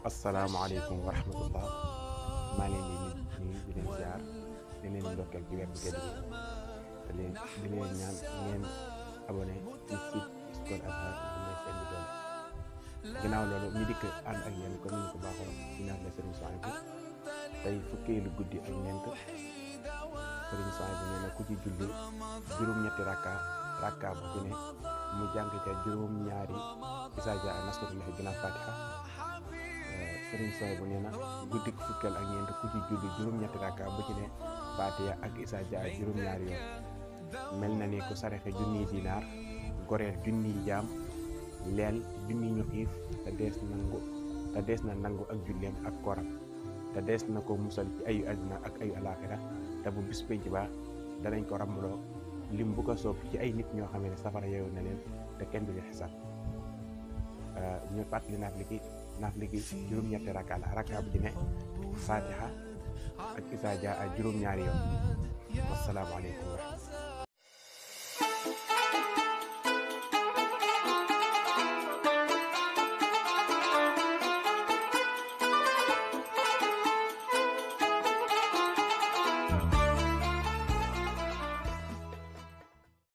asalaamaaleykum wa rahmatullah maa ngi leen di nuyu di leen ziar di leen ndokkeel ci weer bu tedd bi di leen ñaan ngeen abonné ci site Hizbul Azhar mooy seen bi doon ginnaaw loolu ñu dikk ànd ak yéen comme ni ñu ko baaxoo ci naan la Serigne Souhaïbou tey fukkeelu guddi ak ñeent Serigne Souhaïbou nee na ku ci julli juróom-ñetti rakka bu ci ne mu jàng ca juróom-ñaari izaa jaa nasrullahi ginnaaw Fatiha. Serigne Souhaïbou nee na guddi fukkeel ak ñeent ku ci julli juróom-ñetti rakka bu ci ne Fatiha ak izaa jaa juróom-ñaari yoon mel na ni ku saraxe junniy dinaar goreel junniy jaam leel junniy ñu xiif te dees na nangu ak julleem ak koram te dees na ko musal ci ayu àddina ak ayu alaaxira te bu bis penc ba danañ ko ràmbaloo lim bu ko soob ci ay nit ñoo xam ne safara yeewu na leen te kenn du leen xisaab ñu fàttali naaf ligi juróom-ñetti rakka bu ci ne Fatiha ak Izaa jaa juróom-ñaari yoon wasalaamaaleykum wa rahmatulah